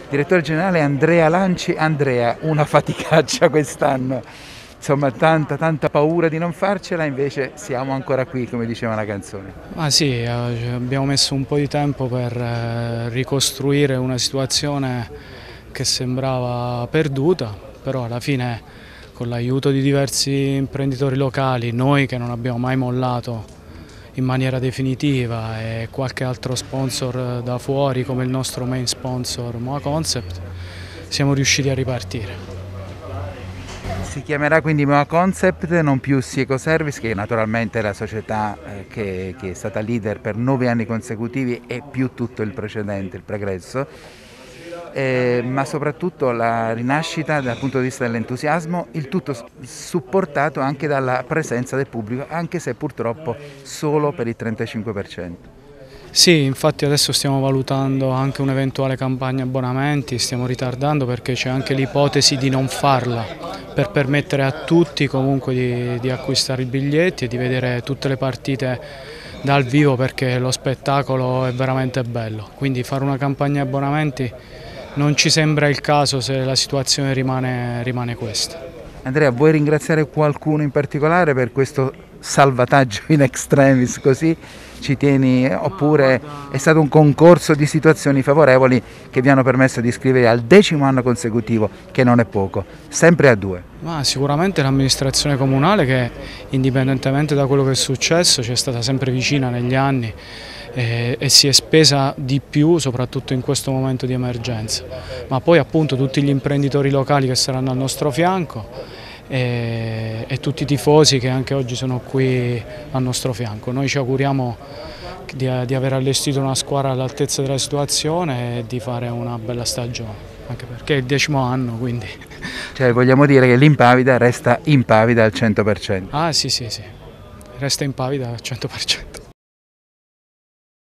Direttore generale Andrea Lanci. Andrea, una faticaccia quest'anno, insomma tanta paura di non farcela, invece siamo ancora qui, come diceva la canzone. Ma sì, abbiamo messo un po' di tempo per ricostruire una situazione che sembrava perduta, però alla fine con l'aiuto di diversi imprenditori locali, noi che non abbiamo mai mollato in maniera definitiva e qualche altro sponsor da fuori come il nostro main sponsor Moa Concept, siamo riusciti a ripartire. Si chiamerà quindi Moa Concept, non più Sieco Service, che naturalmente è la società che è stata leader per 9 anni consecutivi e più tutto il precedente, il pregresso, ma soprattutto la rinascita dal punto di vista dell'entusiasmo, il tutto supportato anche dalla presenza del pubblico, anche se purtroppo solo per il 35%. Sì, infatti adesso stiamo valutando anche un'eventuale campagna abbonamenti, stiamo ritardando perché c'è anche l'ipotesi di non farla, per permettere a tutti comunque di acquistare i biglietti e di vedere tutte le partite dal vivo, perché lo spettacolo è veramente bello. Quindi fare una campagna abbonamenti non ci sembra il caso se la situazione rimane questa. Andrea, vuoi ringraziare qualcuno in particolare per questo salvataggio in extremis, così ci tieni, oppure è stato un concorso di situazioni favorevoli che vi hanno permesso di iscrivervi al 10° anno consecutivo, che non è poco, sempre a 2? Ma sicuramente l'amministrazione comunale, che indipendentemente da quello che è successo ci è stata sempre vicina negli anni e si è spesa di più soprattutto in questo momento di emergenza, ma poi appunto tutti gli imprenditori locali che saranno al nostro fianco e tutti i tifosi che anche oggi sono qui al nostro fianco. Noi ci auguriamo di aver allestito una squadra all'altezza della situazione e di fare una bella stagione, anche perché è il 10° anno, quindi. Cioè vogliamo dire che l'Impavida resta impavida al 100%. Ah sì, resta impavida al 100%.